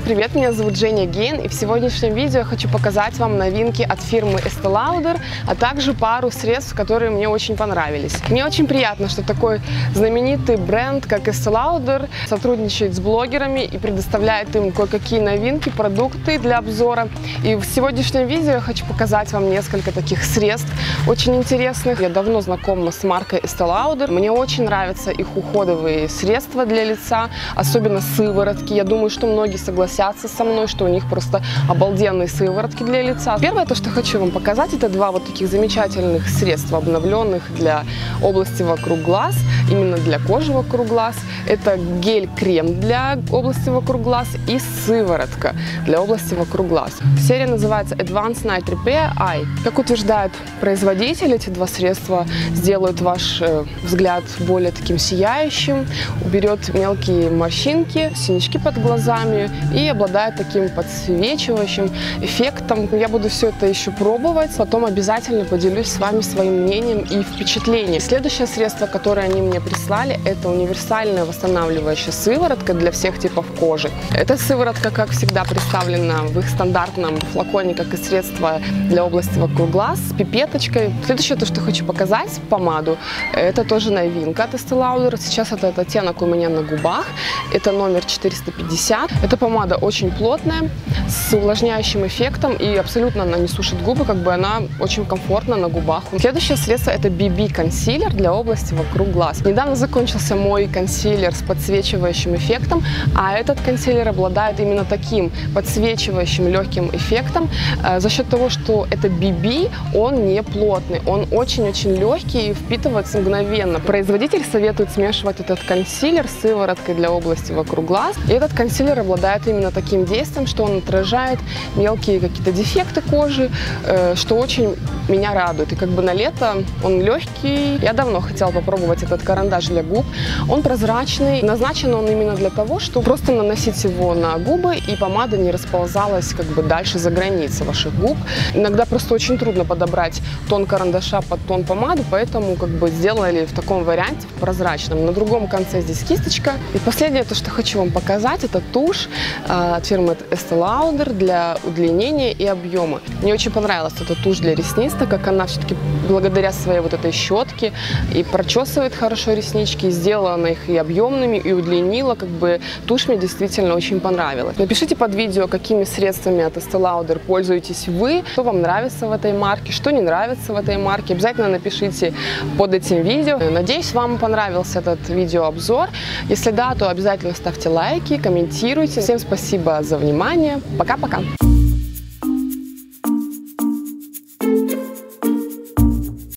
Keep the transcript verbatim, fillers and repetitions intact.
привет! Меня зовут Женя Гейн, и в сегодняшнем видео я хочу показать вам новинки от фирмы Estée Lauder, а также пару средств, которые мне очень понравились. Мне очень приятно, что такой знаменитый бренд, как Estée Lauder, сотрудничает с блогерами и предоставляет им кое-какие новинки, продукты для обзора. И в сегодняшнем видео я хочу показать вам несколько таких средств очень интересных. Я давно знакома с маркой Estée Lauder. Мне очень нравятся их уходовые средства для лица, особенно сыворотки. Я думаю, что многие согласятся со мной, что у них просто обалденные сыворотки для лица. Первое, то, что хочу вам показать, это два вот таких замечательных средства, обновленных для области вокруг глаз, именно для кожи вокруг глаз. Это гель-крем для области вокруг глаз и сыворотка для области вокруг глаз. Серия называется Advanced Night Repair Eye. Как утверждает производитель, эти два средства сделают ваш взгляд более таким сияющим, уберет мелкие морщинки, синячки под глазами и обладает таким подсвечивающим эффектом. Я буду все это еще пробовать, потом обязательно поделюсь с вами своим мнением и впечатлением. Следующее средство, которое они мне прислали, это универсальная восстанавливающая сыворотка для всех типов кожи. Эта сыворотка, как всегда, представлена в их стандартном флаконе, как и средство для области вокруг глаз с пипеточкой. Следующее, то, что хочу показать, помаду, это тоже новинка от Estée Lauder. Сейчас этот оттенок у меня на губах. Это номер четыреста пятьдесят. Эта помада очень плотная, с увлажняющим эффектом, и абсолютно она не сушит губы, как бы она очень комфортна на губах. Следующее средство это би би консилер для области вокруг глаз. Недавно закончился мой консилер с подсвечивающим эффектом, а этот консилер обладает именно таким подсвечивающим легким эффектом э, за счет того, что это би би, он не плотный, он очень-очень легкий и впитывается мгновенно. Производитель советует смешивать этот консилер с сывороткой для области вокруг глаз. И этот консилер обладает именно таким действием, что он отражает мелкие какие-то дефекты кожи, э, что очень меня радует. И как бы на лето он легкий. Я давно хотела попробовать этот карандаш для губ. Он прозрачный. Назначен он именно для того, чтобы просто наносить его на губы, и помада не расползалась как бы дальше за границы ваших губ. Иногда просто очень трудно подобрать тон карандаша под тон помады, поэтому как бы сделали в таком варианте, в прозрачном. На другом конце здесь кисточка. И последнее, то, что хочу вам показать, это тушь э, от фирмы Estée Lauder для удлинения и объема. Мне очень понравилась эта тушь для ресниц, так как она все-таки благодаря своей вот этой щетке и прочесывает хорошо реснички, и сделала она их и объемными, и удлинила. Как бы тушь мне действительно очень понравилась. Напишите под видео, какими средствами от Estée Lauder пользуетесь вы, что вам нравится в этой марке, что не нравится в этой марке. Обязательно напишите под этим видео. Надеюсь, вам понравился этот видеообзор. Если да, то обязательно ставьте лайки, комментируйте. Всем спасибо за внимание. Пока-пока!